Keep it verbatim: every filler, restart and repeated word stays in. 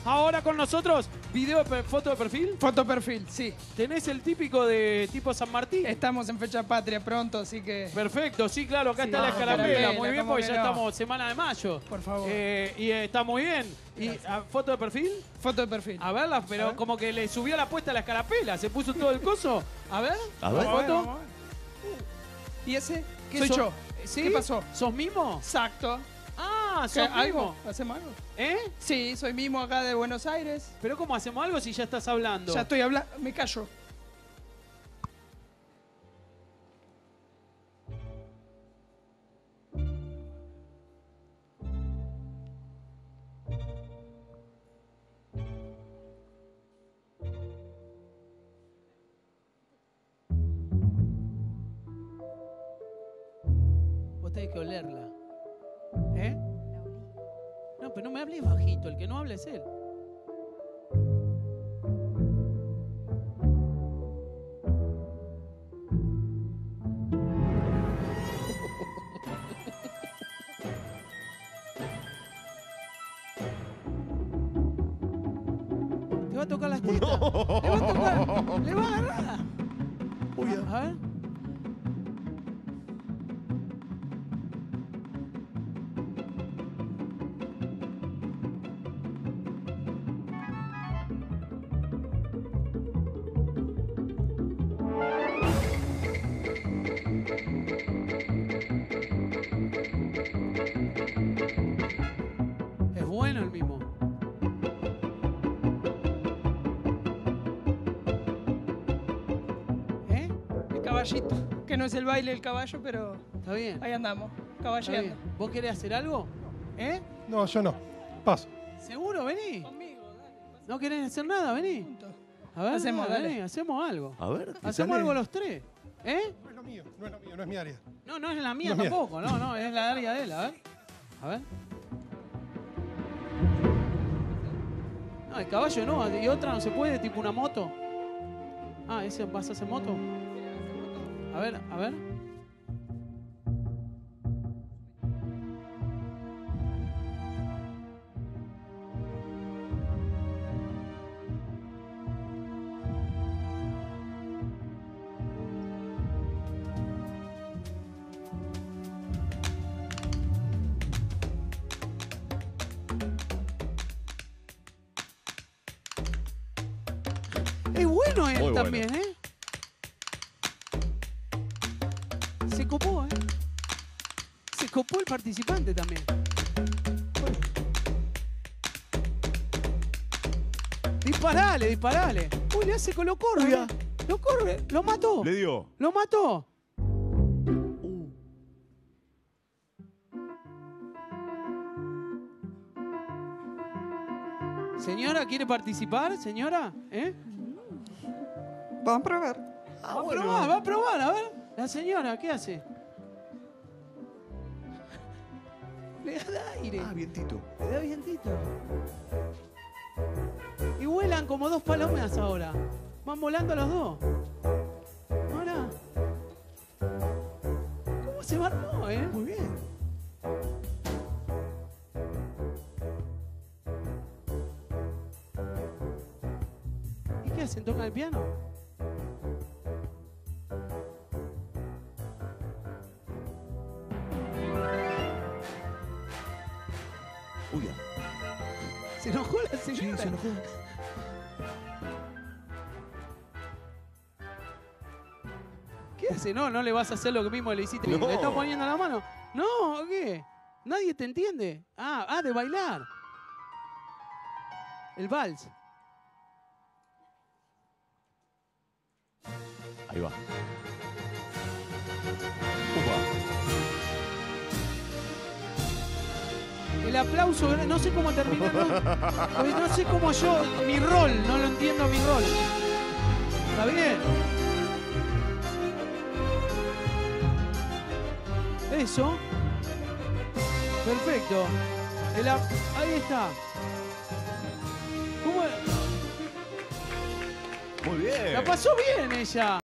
Ahora con nosotros, video, de foto de perfil. Foto perfil, sí. ¿Tenés el típico de tipo San Martín? Estamos en fecha patria pronto, así que... Perfecto, sí, claro, acá Sí, está la vamos, escarapela. escarapela, Muy bien, ¿cómo porque que ya no? estamos semana de mayo. Por favor. Eh, y eh, está muy bien. ¿Y ah, foto de perfil? Foto de perfil. A verla, pero A ver. como que le subió la apuesta a la escarapela. Se puso todo el coso. A ver. A ver. la Vamos a ver, foto. vamos a ver. ¿Y ese? ¿Qué Soy sos? yo. ¿Sí? ¿Qué pasó? ¿Sos mimo? Exacto. Ah, ¿Qué, sos ¿Algo? mimo. ¿Hacemos algo? ¿Eh? Sí, soy mimo acá de Buenos Aires. ¿Pero cómo hacemos algo si ya estás hablando? Ya estoy hablando. Me callo. Vos tenés que olerla. ¿Eh? No, pero no me hables bajito. El que no habla es él. Te va a tocar las tetas. Le va a tocar. Le va a agarrar. Uy, ya. A ver. Es bueno el mimo. ¿Eh? El caballito. Que no es el baile del caballo, pero Está bien. ahí andamos. Está Caballeando. bien. ¿Vos querés hacer algo? ¿Eh? No, yo no. Paso. ¿Seguro? Vení. Conmigo, dale. ¿No querés hacer nada? Vení. Punto. A ver, Hacemos, vení, dale. hacemos algo. A ver, ¿qué Hacemos sale? algo los tres. ¿Eh? No es lo mío, no es lo mío, no es mi área. No, no es la mía No es mía. tampoco. No, no, es la área de él. A ver. A ver. No, el caballo no. Y otra no se puede, tipo una moto. Ah, ¿ese vas a hacer moto? A ver, a ver. Es bueno él Muy bueno. también, ¿eh? Se copó, ¿eh? Se copó el participante también. Disparale, disparale. Uy, le hace con lo corre. Uy, ah. Lo corre, lo mató. Le dio. Lo mató. Uh. Señora, ¿quiere participar? Señora, ¿eh? Vamos a probar. va a probar, va a probar, a ver. La señora, ¿qué hace? Le da aire. Ah, vientito. Le da vientito. Y vuelan como dos palomas ahora. Van volando los dos. Ahora. ¿Cómo se armó, eh? Muy bien. ¿Y qué hacen? ¿Tocan el piano? Uy, ya. ¿Se enojó la Sí, señora? se enojó. ¿Qué hace? No, no le vas a hacer lo que mismo le hiciste. No. ¿Le estás poniendo la mano? No, ¿qué? Nadie te entiende. Ah, ah, de bailar. El vals. Ahí va. Upa. El aplauso, no sé cómo terminar, no, porque no sé cómo yo, mi rol, no lo entiendo mi rol. ¿Está bien? Eso. Perfecto. El ap- ahí está. ¿Cómo? Muy bien. La pasó bien ella.